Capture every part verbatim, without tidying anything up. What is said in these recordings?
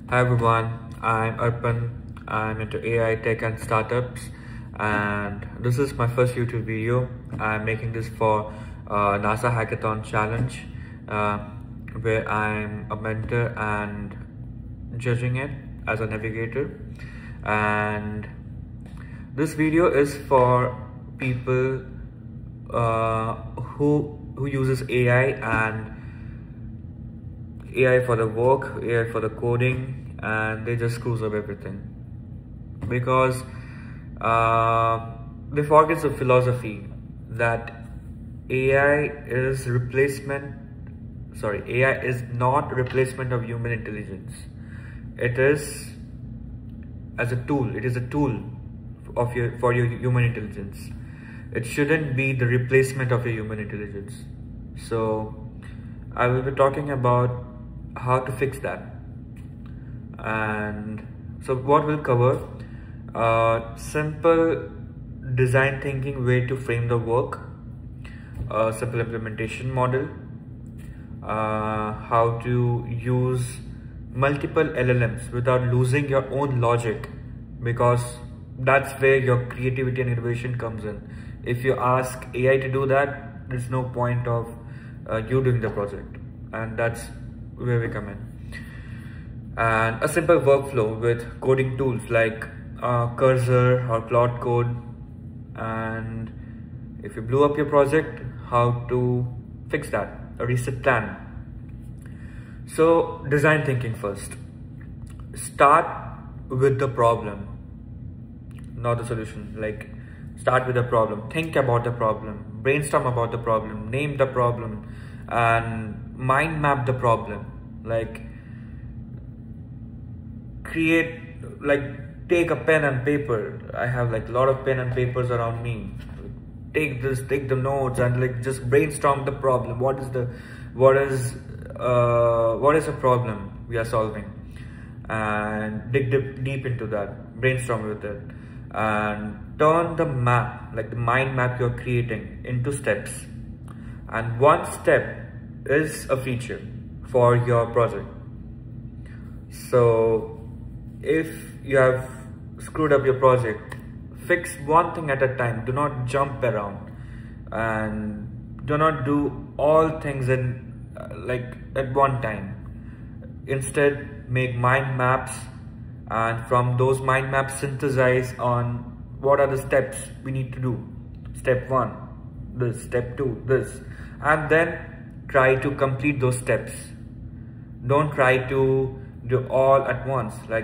Hi everyone, I'm Arpan. I'm into A I tech and startups, and this is my first YouTube video. I'm making this for uh, NASA hackathon challenge, uh, where I'm a mentor and judging it as a navigator. And this video is for people uh, who who uses A I and A I for the work, A I for the coding, and they just screws up everything because uh, they forget the philosophy that A I is replacement. Sorry, A I is not replacement of human intelligence. It is as a tool. It is a tool of your for your human intelligence. It shouldn't be the replacement of your human intelligence. So I will be talking about how to fix that. And so what we'll cover, uh, simple design thinking way to frame the work, a simple implementation model, uh, how to use multiple L L Ms without losing your own logic, because that's where your creativity and innovation comes in. If you ask A I to do that, there's no point of uh, you doing the project, and that's where we come in. And a simple workflow with coding tools like uh, Cursor or Claude Code, and if you blew up your project, how to fix that, a reset plan. So design thinking first. Start with the problem, not the solution. Like, start with the problem, think about the problem, brainstorm about the problem, name the problem, and mind map the problem. Like, create, like, take a pen and paper. I have like a lot of pen and papers around me. Take this, take the notes, and like just brainstorm the problem. What is the, what is, uh, what is the problem we are solving, and dig deep, deep into that. Brainstorm with it, and turn the map, like the mind map you're creating, into steps. And one step is a feature for your project. So if you have screwed up your project, fix one thing at a time. Do not jump around, and do not do all things in uh, like at one time. Instead, make mind maps, and from those mind maps, synthesize on what are the steps we need to do. Step one, this. Step two, this. And then try to complete those steps. Don't try to do all at once. Like,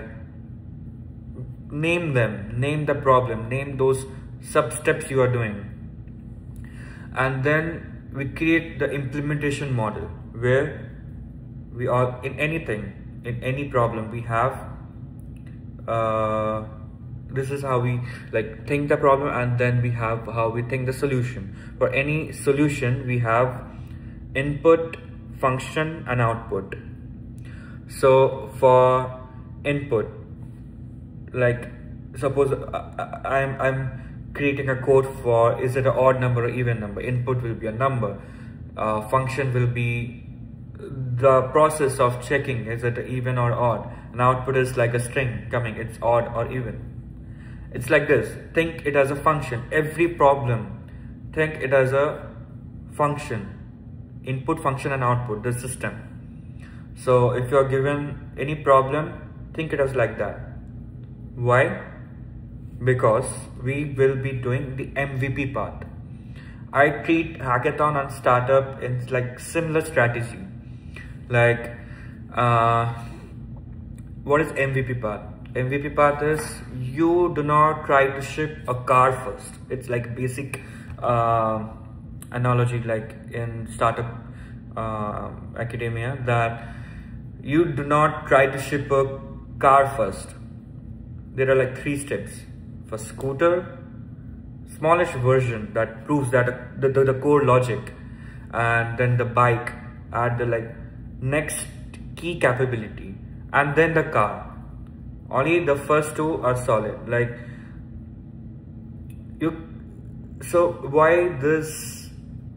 name them, name the problem, name those sub steps you are doing. And then we create the implementation model where we are in anything, in any problem we have. Uh, this is how we like think the problem, and then we have how we think the solution. For any solution, we have input, function, and output. So for input, like suppose I, I'm I'm creating a code for, is it an odd number or even number? Input will be a number. Uh, function will be the process of checking, is it even or odd? And output is like a string coming, it's odd or even. It's like this. Think it as a function. Every problem, think it as a function. Input, function, and output, the system. So if you're given any problem, think it as like that. Why? Because we will be doing the M V P part. I treat hackathon and startup in like similar strategy. Like, uh, what is M V P part? M V P part is, you do not try to ship a car first. It's like basic uh, analogy, like in startup uh, academia, that you do not try to ship a car first. There are like three steps. For scooter, smallish version that proves that the, the, the core logic, and then the bike add the like next key capability, and then the car. Only the first two are solid. Like, you, so why this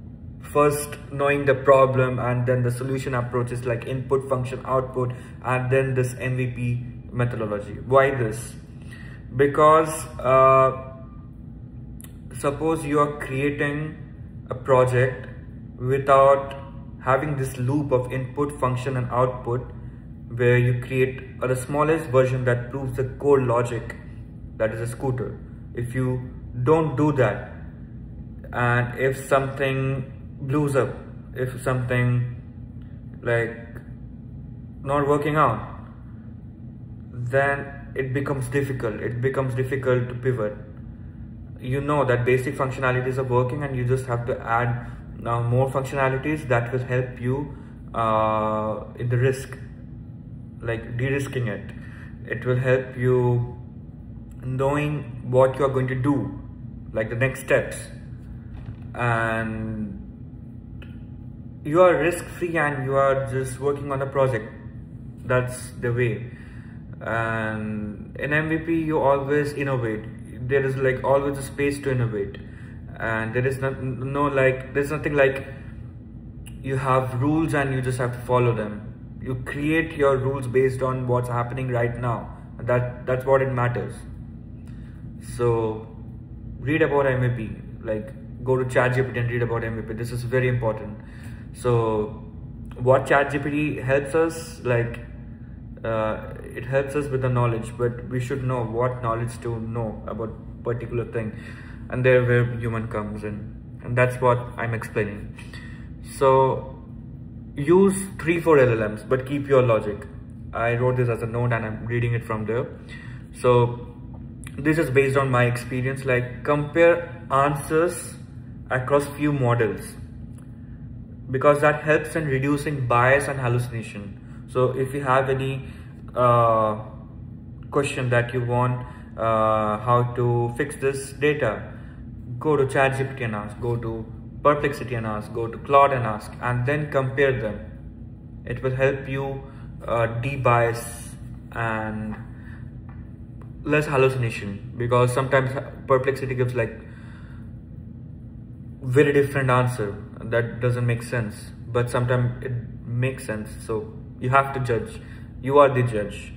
first knowing the problem, and then the solution approaches like input, function, output, and then this M V P methodology. Why this? Because uh, suppose you are creating a project without having this loop of input, function, and output, where you create uh, the smallest version that proves the core logic, that is a scooter. If you don't do that, and if something blows up, if something like not working out, then it becomes difficult. It becomes difficult to pivot. You know that basic functionalities are working, and you just have to add now more functionalities that will help you uh, in the risk, like de-risking it. It will help you knowing what you are going to do, like the next steps, and you are risk-free and you are just working on a project. That's the way. And in M V P you always innovate. There is like always a space to innovate, and there is not, no like there's nothing like you have rules and you just have to follow them. You create your rules based on what's happening right now, and that that's what it matters. So read about M V P, like go to ChatGPT and read about M V P. This is very important. So what ChatGPT helps us, like uh, it helps us with the knowledge, but we should know what knowledge to know about particular thing, and there where human comes in, and that's what I'm explaining. So use three four L L Ms, but keep your logic. I wrote this as a note and I'm reading it from there. So this is based on my experience. Like compare answers across few models, because that helps in reducing bias and hallucination. So if you have any uh, question that you want uh, how to fix this data, go to ChatGPT and ask, go to Perplexity and ask, go to Claude and ask, and then compare them. It will help you uh, de-bias and less hallucination, because sometimes Perplexity gives like very different answer that doesn't make sense, but sometimes it makes sense. So you have to judge. You are the judge.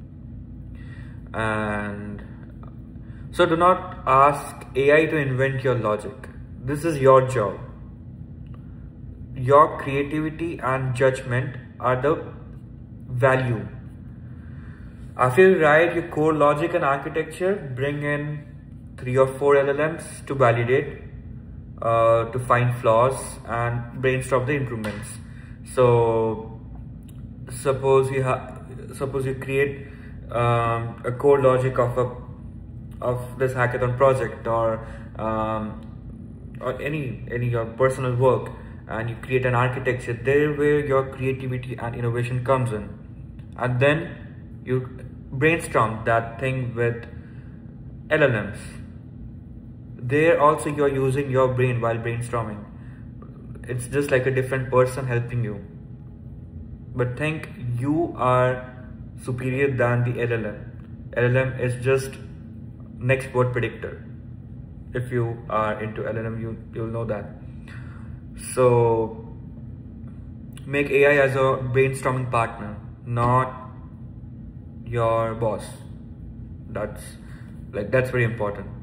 And so do not ask A I to invent your logic. This is your job. Your creativity and judgment are the value. After you write your core logic and architecture, bring in three or four L L Ms to validate, uh, to find flaws and brainstorm the improvements. So suppose you have, suppose you create um, a core logic of a of this hackathon project, or um, or any any your personal work, and you create an architecture. There where your creativity and innovation comes in, and then you brainstorm that thing with L L Ms. There also you are using your brain while brainstorming. It's just like a different person helping you, but think you are superior than the L L M. L L M is just next word predictor. If you are into L L M, you you'll know that. So make A I as a brainstorming partner, not your boss. That's like that's very important.